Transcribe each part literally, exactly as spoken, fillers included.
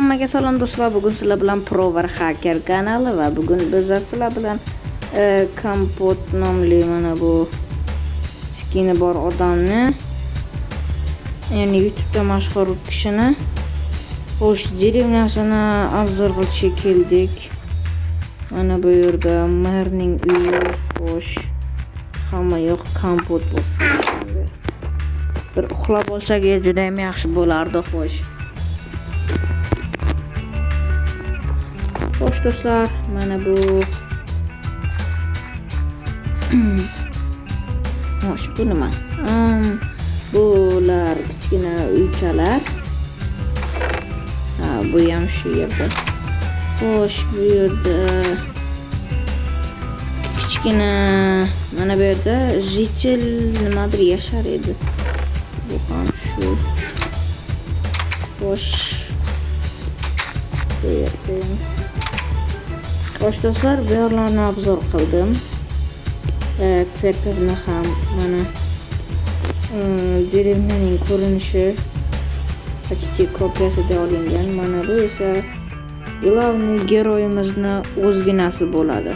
Hammaga salom do'stlar. Bugun sizlar bilan Prover Hacker kanali va bugun biz sizlar bilan Kompot nomli mana bu skini bor odamni, ya'ni YouTube'da mashhur kishini xo'sh derinyasini obzor qilishga keldik. Mana bu yerda merning uyi, xo'sh hamma yoq kompot bo'lsa. Bir uxlab olsak juda ham yaxshi bo'lardi, xo'sh. Xo'sh do'stlar, mana bu xo'sh bu nima? Bular kichkina uychalar. Ha, bu ham shu yerda. Xo'sh, bu yerda kichkina mana bu yerda jichil nimadir yashar edi. Bu ham shu. Xo'sh. Bu yerda Xo'sh do'stlar, bu yerlarni obzor qildim. Tserkovni ham mana derevnaning ko'rinishi почти kopiyasida olingan. Mana bu esa glavniy geroyimizni o'zginasi bo'ladi.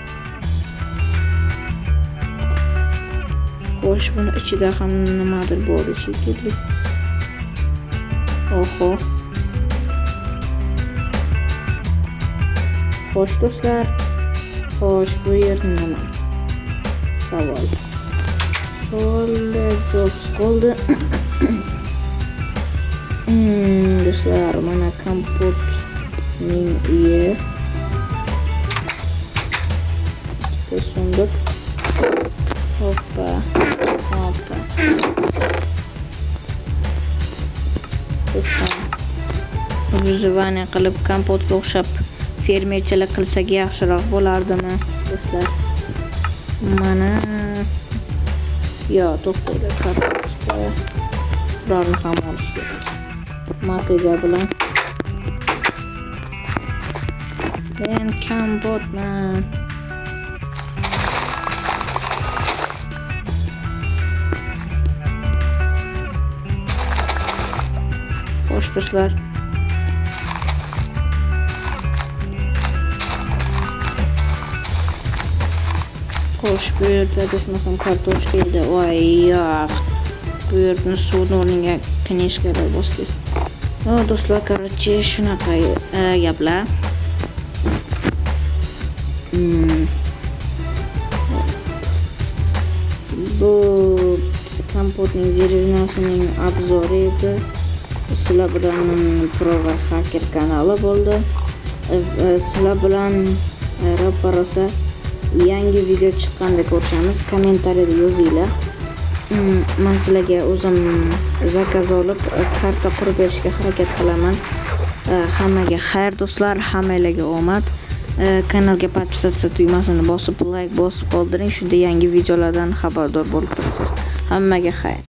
Xo'sh, buni ichida ham nimadir bor shekilli. Oho. Xo'sh do'stlar, xo'sh bu yer nima? Savol. Savol javob qoldi. Do'stlar, mana kompotning uyi. Ikkita sunduq. Hoppa, hoppa. Do'stlar, vyujivaniya qilib kompotga o'xshab fermerchilik qilsak yaxshiroq bo'lardimi do'stlar? Mana yo to'xtaydi, kartoshka ularni ham olish kerak. Motiga bilan men kompotman. Xo'sh do'stlar, xo'sh bu yerda desmasam kartoshka edi. Voy yo'q, bu yerni suvni o'rniga knishkalar bosdik. No do'stlar, короче, shunaqa gaplar. Bu kompotning derinyasining obzori edi. Sizlar bilan Prover Hacker kanali bo'ldi. Sizlar bilan ro'parasa yangi video chiqqanda ko'rishamiz. Kommentariyada yozinglar. Men sizlarga o'zim zakaz olib karta qurib berishga harakat qilaman. Hammaga xayr do'stlar, hammangizga omad. Kanalga podpisatsiya tugmasini bosib, like bosib qoldiring, shunda yangi videolardan xabardor bo'lib turasiz. Hammaga xayr.